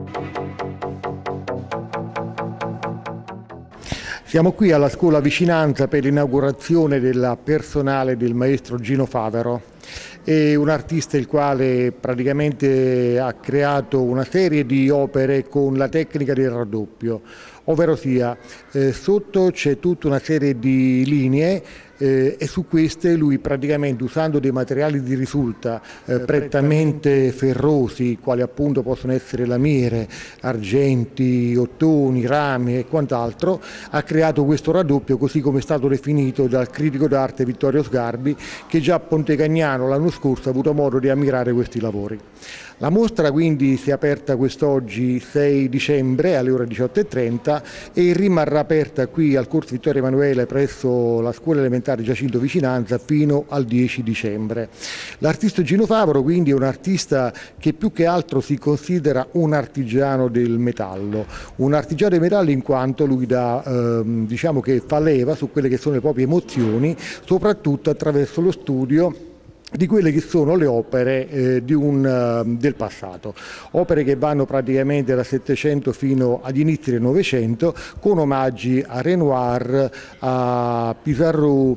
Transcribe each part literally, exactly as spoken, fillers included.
Siamo qui alla Scuola Vicinanza per l'inaugurazione della personale del maestro Gino Favero. È un artista il quale praticamente ha creato una serie di opere con la tecnica del raddoppio, ovvero sia eh, sotto c'è tutta una serie di linee eh, e su queste lui praticamente, usando dei materiali di risulta eh, prettamente ferrosi, quali appunto possono essere lamiere, argenti, ottoni, rami e quant'altro, ha creato questo raddoppio così come è stato definito dal critico d'arte Vittorio Sgarbi, che già a Pontecagnano l'anno scorso ha avuto modo di ammirare questi lavori. La mostra quindi si è aperta quest'oggi sei dicembre alle ore diciotto e trenta e rimarrà aperta qui al Corso Vittorio Emanuele presso la Scuola Elementare Giacinto Vicinanza fino al dieci dicembre. L'artista Gino Favero quindi è un artista che più che altro si considera un artigiano del metallo, un artigiano del metallo in quanto lui da, ehm, diciamo che fa leva su quelle che sono le proprie emozioni, soprattutto attraverso lo studio di quelle che sono le opere eh, di un, uh, del passato, opere che vanno praticamente dal Settecento fino agli inizi del Novecento, con omaggi a Renoir, a Pissarro,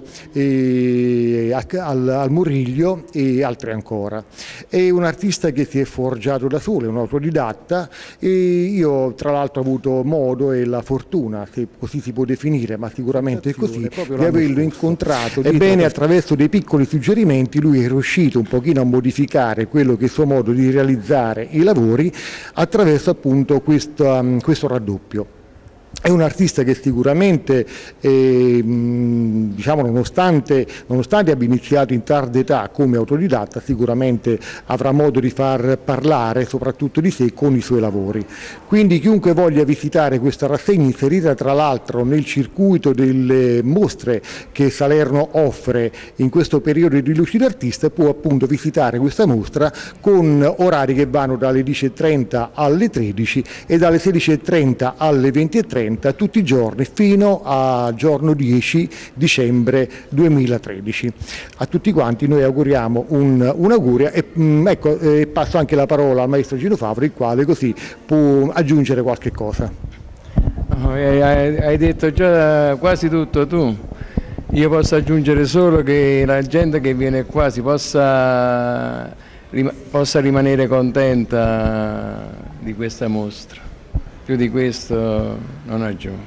e a, al, al Murillo e altri ancora. È un artista che si è forgiato da solo, è un autodidatta, e io tra l'altro ho avuto modo e la fortuna, se così si può definire, ma sicuramente è così, di averlo incontrato. Ebbene, attraverso dei piccoli suggerimenti lui è riuscito un pochino a modificare quello che è il suo modo di realizzare i lavori attraverso appunto questo, questo raddoppio. È un artista che sicuramente, eh, diciamo, nonostante, nonostante abbia iniziato in tarda età come autodidatta, sicuramente avrà modo di far parlare soprattutto di sé con i suoi lavori. Quindi chiunque voglia visitare questa rassegna, inserita tra l'altro nel circuito delle mostre che Salerno offre in questo periodo di Luci d'Artista, può appunto visitare questa mostra con orari che vanno dalle dieci e trenta alle tredici e dalle sedici e trenta alle venti e trenta tutti i giorni fino a giorno dieci dicembre duemilatredici. A tutti quanti noi auguriamo un, un augurio e mh, ecco, eh, passo anche la parola al maestro Gino Favero, il quale così può aggiungere qualche cosa. Oh, hai, hai detto già quasi tutto tu. Io posso aggiungere solo che la gente che viene qua si possa, possa rimanere contenta di questa mostra. Più di questo non aggiungo.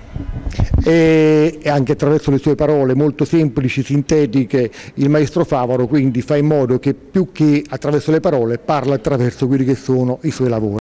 E anche attraverso le sue parole molto semplici, sintetiche, il maestro Favero quindi fa in modo che più che attraverso le parole parla attraverso quelli che sono i suoi lavori.